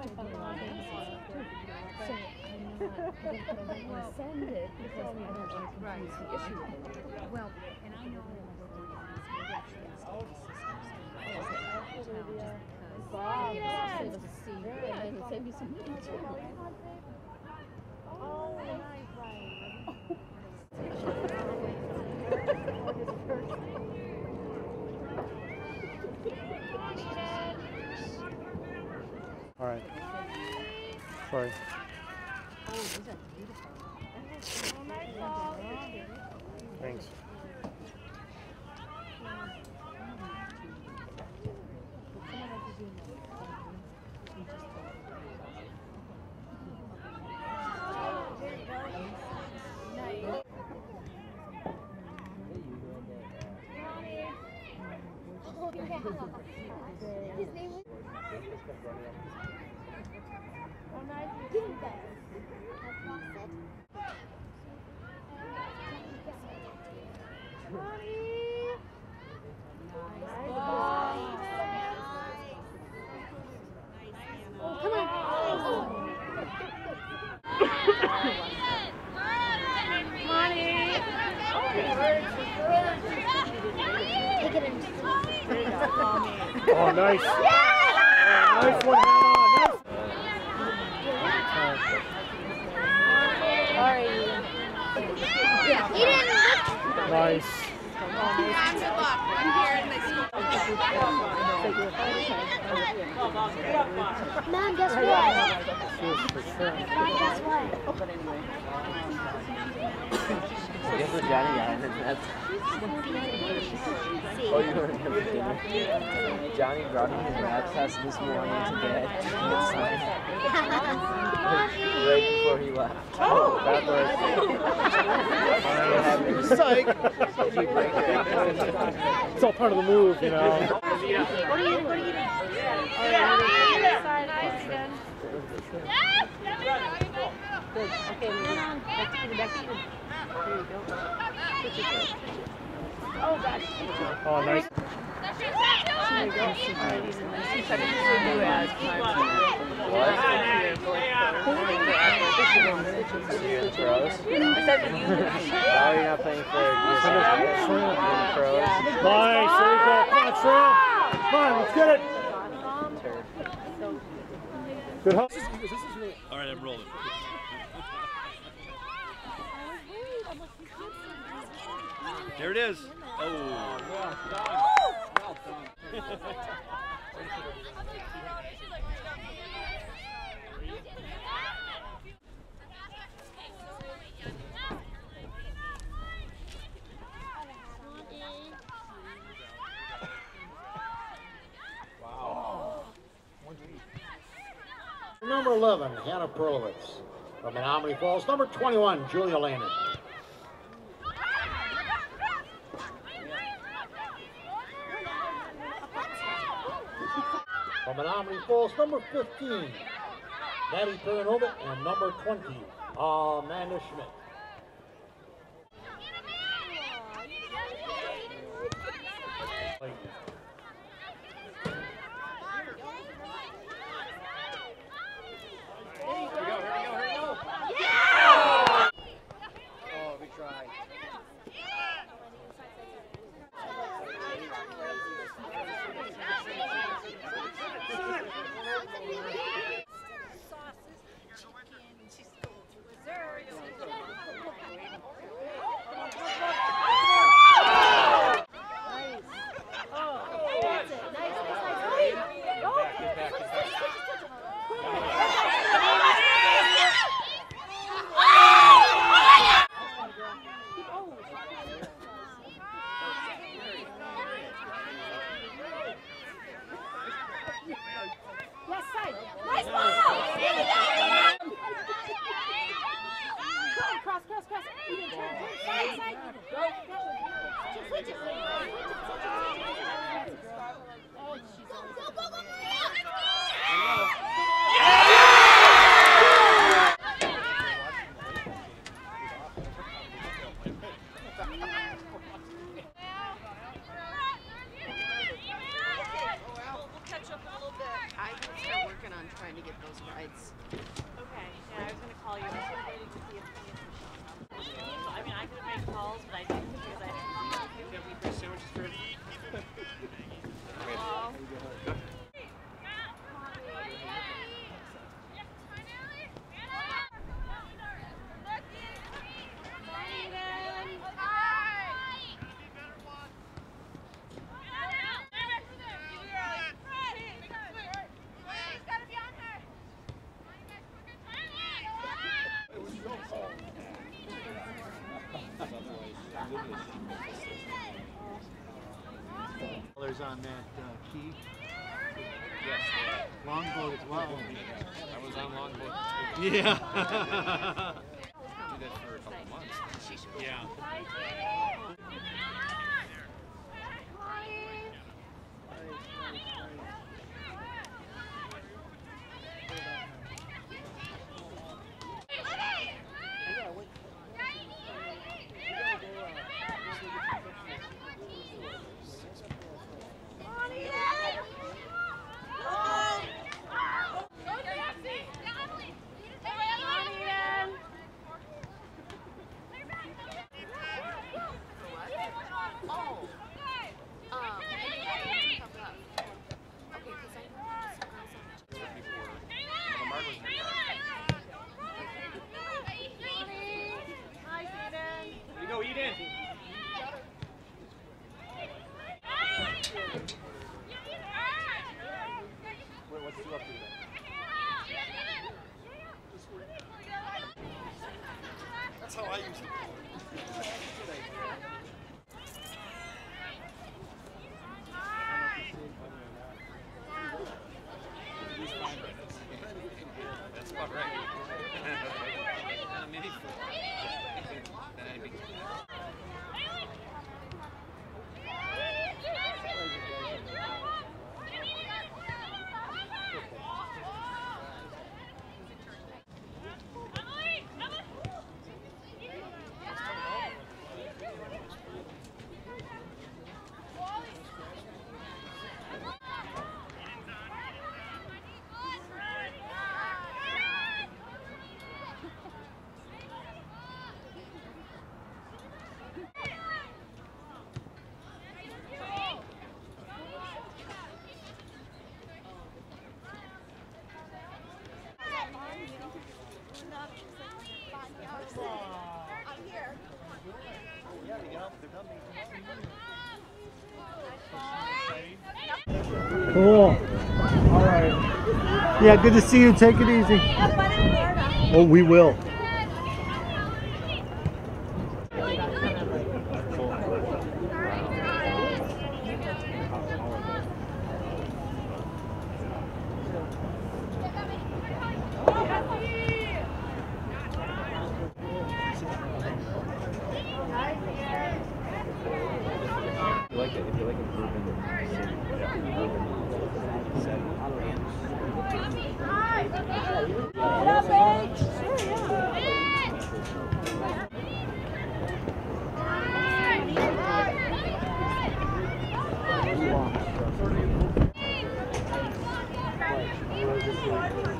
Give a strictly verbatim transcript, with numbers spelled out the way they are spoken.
my father-in-law too. So I'm not going to send it because I don't want to confuse the issue with the lady. Well, and I know maybe actually it's the system. Wow. Yeah, save us a seat. Yeah, it'll save you some money too. Oh, nice, All right. Sorry. Oh, these are beautiful. Thanks. His name was. Oh, nice. Oh, come on. Oh, nice. Yeah! Oh, nice one, Hannah. Sorry. Yeah, he didn't look. Nice. I'm here in my school. Mom, guess what? Mom, guess what? Guess what Johnny got in his nuts? Oh, you were in dinner. Johnny brought him his math test this morning to bed. Right before he left. Oh, that was Psych. Did you break it? It's all part of the move, you know. What are you, what are you doing? Oh, yeah. Nice again. Good. Okay, moving on. Back to you. Back to you. There you go. Switch it. Oh, gosh. Oh, nice. There you go. Ladies and ladies. She's trying to do as time. What? Pros? I said Oh, you're not playing for pros? Nice. There you go. Come on, Shrimp. Come on, let's get it. Good help. All right, I'm rolling. There it is. Oh. Well done. Well done. Number eleven, Hannah Perlowitz. From Menominee Falls, number twenty-one, Julia Landon. From Menominee Falls, number fifteen, Maddie Terranova, and number twenty, Amanda Schmidt. Sauces, chicken, and she's going to reserve. those rides. Okay, yeah, I was going to call you. I was waiting to see if any of them showed up. So, I mean, I could make calls, but I didn't because I didn't see them. Oh. Colors on that uh, key. Yes. Longboat as well. I was on longboat too. Yeah. Do that for a couple months. Yeah. That's how I used to play. That's about right. uh, maybe four. Then I'd be Cool. All right. Yeah, good to see you. Take it easy. Oh, we will. you like it, if you like improving the city, Yeah.